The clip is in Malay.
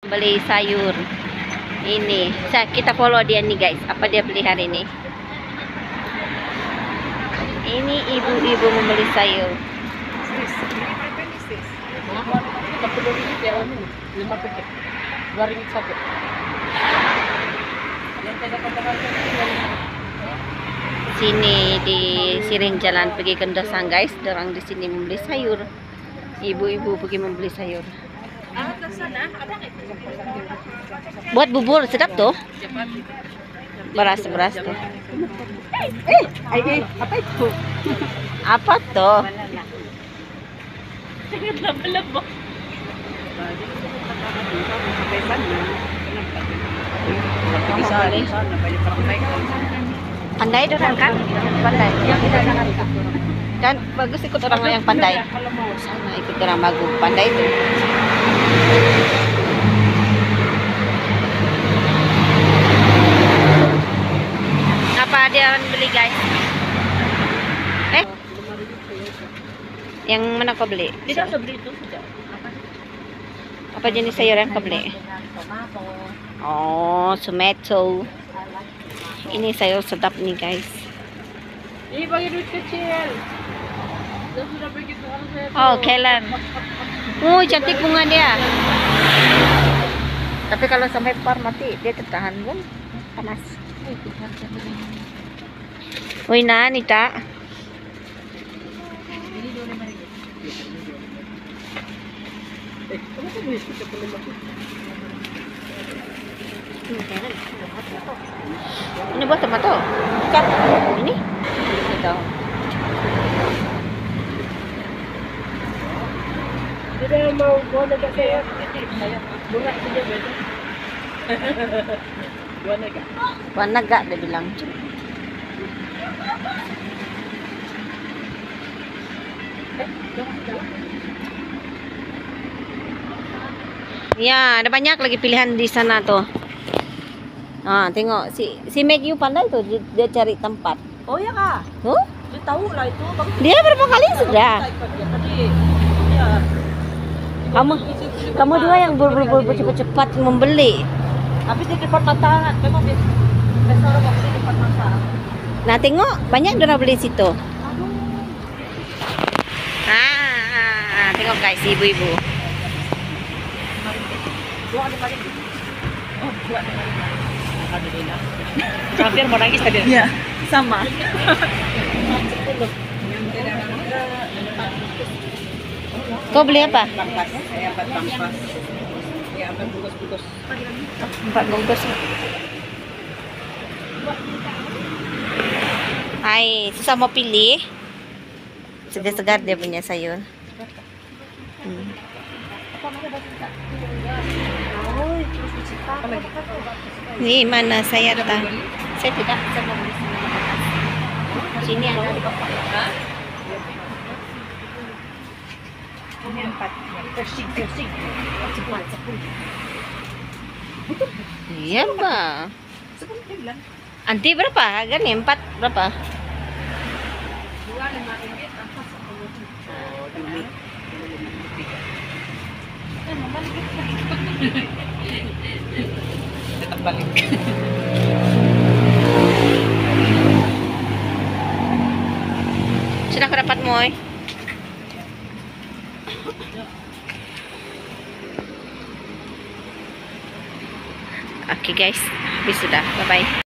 Beli sayur. Ini, kita follow dia nih guys. Apa dia beli hari ini? Ini ibu-ibu membeli sayur. Sini di Siring jalan pergi ke Ndosang guys. Orang di sini membeli sayur. Ibu-ibu pergi membeli sayur. Buat bubur sedap tuh. Beras tuh. Apa itu? Apa tuh? Pandai orang kan? Pandai. Dan bagus ikut orang yang pandai. Sama ikut orang bagus. Pandai itu. Apa dia beli guys? Yang mana kau beli? Tidak bisa beli itu sudah. Apa jenis sayur yang kau beli? Oh, tomato. Ini sayur sedap nih guys. Ini bagi duit kecil. Sudah begitu harus. Oh, kelen. Oh, cantik bunga dia. Tapi kalau sampai par mati dia tertahan pun panas. Woi, Nita. Ini buat tomato. Bukan. Ini. Itu. Tidak mau buat dekat saya. Bunga saja beda. Buat dekat. Warna gak dia bilang. Ya, ada banyak lagi pilihan di sana tuh. Nah, tengok si Maggie pandai tuh dia cari tempat. Oh ya kak. Huh? Dia tahu lah itu. Dia berapa kali sudah? Ya. Kamu dua yang buru-buru cepat-cepat membeli. Habis di depan mata, memang biasa orang waktu di depan mata. Nah, tengok banyak orang beli situ. Tengok guys, ibu-ibu. Hampir mau nangis tadi. Iya, sama. Kau beli apa? Empat bungkus. Hai, susah mau pilih. Segar-segar dia punya sayur. Ini mana saya tak? Saya tidak bisa membeli sini ada. Ini 4. Persing. Cepat 10. Iya, Mbak. Anti berapa? Harganya 4 berapa? 2.5 tanpa 10. Tetap balik. Sudah dapat moy. Oke guys, habis sudah. Bye bye.